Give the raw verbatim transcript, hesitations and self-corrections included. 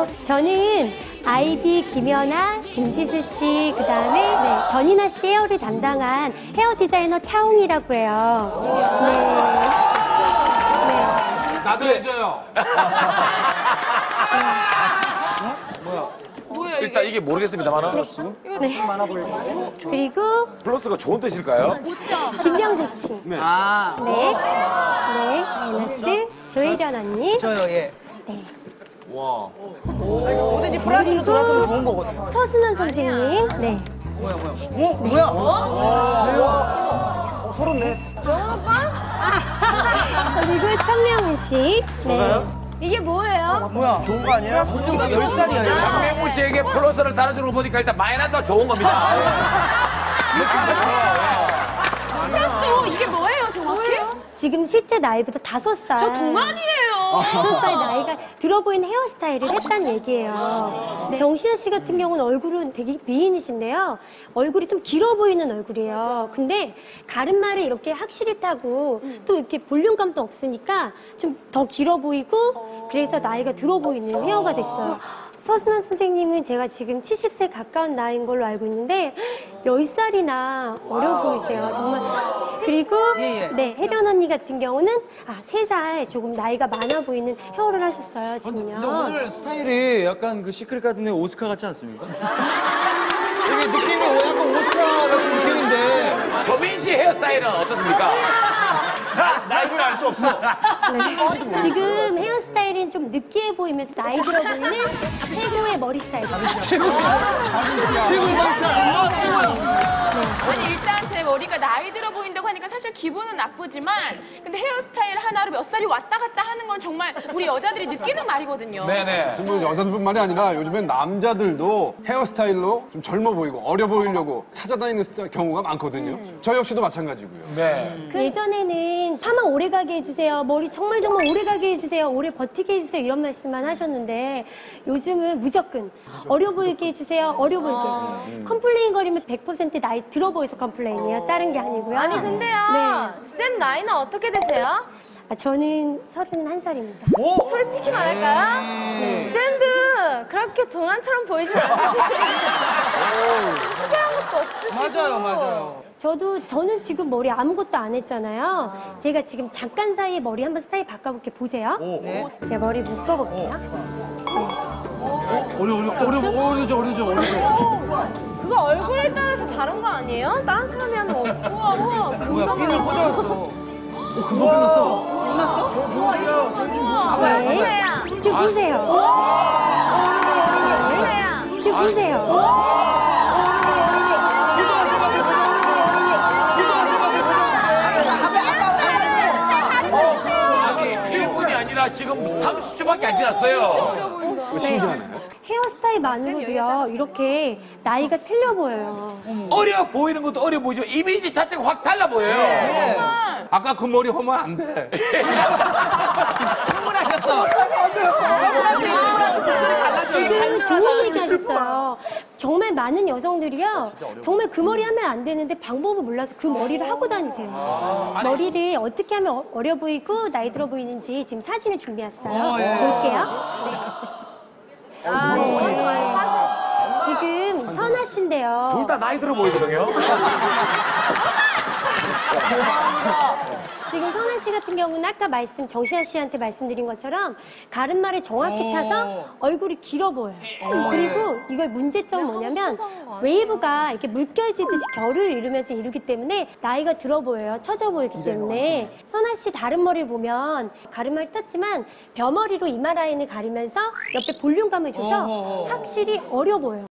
어, 저는 아이비, 김연아, 김지수 씨, 그 다음에 네, 전인아 씨 헤어를 담당한 헤어 디자이너 차홍이라고 해요. 네. 네. 나도 해줘요. 뭐야, 일단 이게 모르겠습니다만 네. 그리고 플러스가 좋은 뜻일까요? 김병세 씨. 네. 아, 네. 네. 마이너스 조혜련 언니. 저요, 예. 네. 와. 뭐든지 플러스로 돌아가면 좋은 거거든요. 서순원 선생님. 네. 뭐야, 뭐야. 어? 뭐야? 어? 서른네. 그리고 천명훈 씨. 네. 이게 뭐예요? 뭐야? 좋은 거 아니야? 문제가 열 살이야. 장명무 씨에게 플러스를 달아주는 거 보니까 일단 마이너스가 좋은 겁니다. 느낌도 좋아요. 플러스 이게 뭐예요, 정확히? 지금 실제 나이보다 다섯 살. 저 동안이에요. 다섯 살 나이가 들어 보이는 헤어스타일을 했다는 얘기예요. 네. 정신아 씨 같은 경우는 얼굴은 되게 미인이신데요. 얼굴이 좀 길어 보이는 얼굴이에요. 근데 가르마를 이렇게 확실히 타고 또 이렇게 볼륨감도 없으니까 좀 더 길어 보이고 그래서 나이가 들어 보이는 헤어가 됐어요. 서순환 선생님은 제가 지금 칠십 세 가까운 나이인 걸로 알고 있는데 열 살이나 어려 보이세요. 정말. 그리고 예, 예. 네, 혜련 언니 같은 경우는 아, 세 살 조금 나이가 많아 보이는 헤어를 하셨어요, 지금요. 근데 오늘 스타일이 약간 그 시크릿 가든의 오스카 같지 않습니까? 이게 느낌이 약간 오스카 같은 느낌인데. 조민 씨 헤어스타일은 어떻습니까? 나이를 알 수 없어. 네. 지금 헤어스타일은 좀 느끼해 보이면서 나이 들어 보이는 최고의 머리 스타일입니다. 아니, 일단 제 머리가 나이 들어 보인다고 하니까 사실 기분은 나쁘지만 근데 헤어스타일 하나로 몇 살이 왔다 갔다 하는 건 정말 우리 여자들이 느끼는 말이거든요. 네네. 뭐 여자들뿐만이 아니라 요즘엔 남자들도 헤어스타일로 좀 젊어 보이고 어려 보이려고 찾아다니는 스타- 경우가 많거든요. 저 역시도 마찬가지고요. 네. 그 예전에는 파마 오래 가게 해주세요. 머리 정말 정말 오래 가게 해주세요. 오래 버티게 해주세요. 이런 말씀만 하셨는데 요즘은 무조건 어려 보이게 해주세요. 어려 보이게. 컴플레인 거리면 백 퍼센트 나이 들어 보여서 컴플레인이에요. 다른 게 아니고요. 아니, 근데요. 네. 쌤 나이는 어떻게 되세요? 아, 저는 서른한 살입니다. 솔직히 말할까요? 쌤도 그렇게 동안처럼 보이진 않으시고 특별한 것도 없으시고 맞아요, 맞아요. 저도 저는 지금 머리 아무것도 안 했잖아요. 제가 지금 잠깐 사이에 머리 한번 스타일 바꿔볼게 보세요. 네. 제가 머리 묶어볼게요. 어려, 어려, 어려, 어려져, 어려져, 어려져. 그거 얼굴에 따라서 다른 거 아니에요? 다른 사람이 하면 없고 우와 뭐야, 금방 핀을 꽂아왔어. 어, 금방 끝났어. 네. 보세요. 지금 보세요. 보세요. 지금 보세요. 아니, 일 분이 아니라 지금 삼십 초밖에 안 지났어요. 신기하네. 헤어스타일만으로도요, 이렇게 나이가 틀려 보여요. 어려 보이는 것도 어려 보이지만 이미지 자체가 확 달라 보여요. 아까 그 머리 하면 안 돼. 흥분하셨어. 지금 좋은 얘기 하셨어요. 정말 많은 여성들이요, 정말 그 머리 하면 안 되는데 방법을 몰라서 그 머리를 하고 다니세요. 머리를 어떻게 하면 어- 어려 보이고 나이 들어 보이는지 지금 사진을 준비했어요. 볼게요. 아, 맞아, 맞아. 지금 선아 씨인데요. 둘 다 나이 들어 보이거든요. 지금 선아 씨 같은 경우는 아까 말씀 정신아 씨한테 말씀드린 것처럼 가르마를 정확히 타서 얼굴이 길어 보여요. 그리고 이걸 문제점은 뭐냐면 웨이브가 이렇게 물결지듯이 결을 이루면서 이루기 때문에 나이가 들어 보여요. 처져 보이기 때문에. 선아 씨 다른 머리를 보면 가르마를 탔지만 벼머리로 이마 라인을 가리면서 옆에 볼륨감을 줘서 확실히 어려 보여요.